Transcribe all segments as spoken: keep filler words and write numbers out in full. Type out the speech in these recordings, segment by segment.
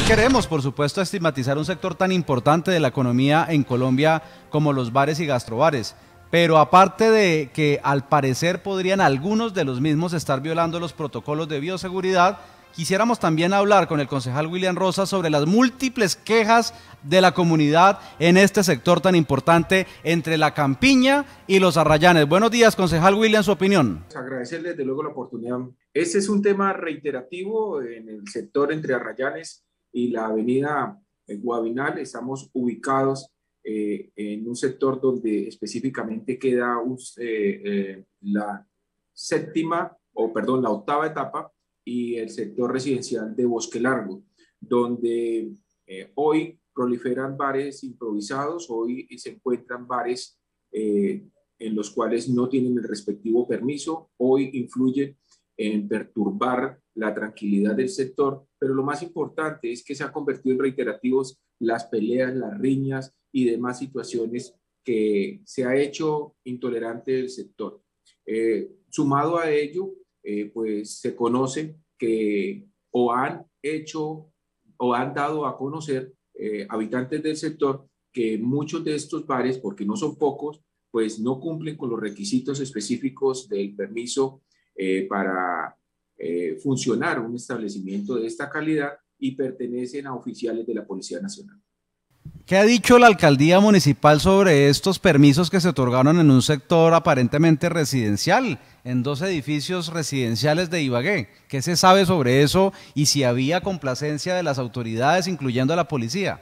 queremos, por supuesto, estigmatizar un sector tan importante de la economía en Colombia como los bares y gastrobares. Pero aparte de que al parecer podrían algunos de los mismos estar violando los protocolos de bioseguridad, quisiéramos también hablar con el concejal William Rosas sobre las múltiples quejas de la comunidad en este sector tan importante entre la Campiña y los Arrayanes. Buenos días, concejal William, su opinión. Agradecerle desde luego la oportunidad. Este es un tema reiterativo en el sector entre Arrayanes y la avenida Guavinal. Estamos ubicados eh, en un sector donde específicamente queda un, eh, eh, la séptima, o perdón, la octava etapa, y el sector residencial de Bosque Largo, donde eh, hoy proliferan bares improvisados, hoy se encuentran bares eh, en los cuales no tienen el respectivo permiso, hoy influyen en perturbar la tranquilidad del sector, pero lo más importante es que se han convertido en reiterativos las peleas, las riñas y demás situaciones que se ha hecho intolerante el sector. Eh, sumado a ello, Eh, pues se conoce que o han hecho o han dado a conocer eh, habitantes del sector que muchos de estos bares, porque no son pocos, pues no cumplen con los requisitos específicos del permiso eh, para eh, funcionar un establecimiento de esta calidad y pertenecen a oficiales de la Policía Nacional. ¿Qué ha dicho la alcaldía municipal sobre estos permisos que se otorgaron en un sector aparentemente residencial, en dos edificios residenciales de Ibagué? ¿Qué se sabe sobre eso y si había complacencia de las autoridades, incluyendo a la policía?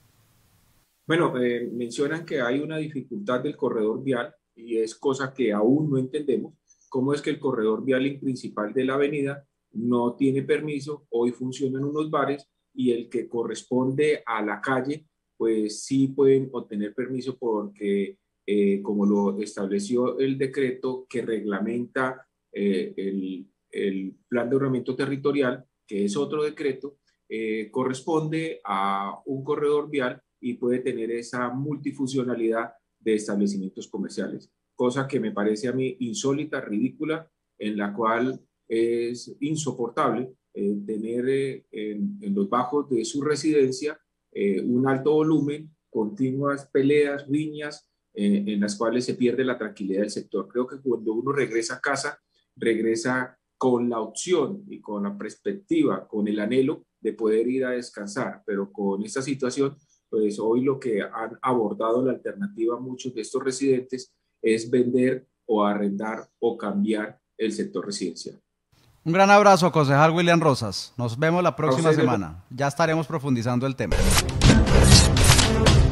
Bueno, eh, mencionan que hay una dificultad del corredor vial y es cosa que aún no entendemos. ¿Cómo es que el corredor vial principal de la avenida no tiene permiso? Hoy funcionan unos bares y el que corresponde a la calle pues sí pueden obtener permiso porque, eh, como lo estableció el decreto que reglamenta eh, el, el plan de ordenamiento territorial, que es otro decreto, eh, corresponde a un corredor vial y puede tener esa multifuncionalidad de establecimientos comerciales, cosa que me parece a mí insólita, ridícula, en la cual es insoportable eh, tener eh, en, en los bajos de su residencia Eh, un alto volumen, continuas peleas, riñas, eh, en las cuales se pierde la tranquilidad del sector. Creo que cuando uno regresa a casa, regresa con la opción y con la perspectiva, con el anhelo de poder ir a descansar, pero con esta situación, pues hoy lo que han abordado la alternativa a muchos de estos residentes es vender o arrendar o cambiar el sector residencial. Un gran abrazo, concejal William Rosas. Nos vemos la próxima semana. Ya estaremos profundizando el tema.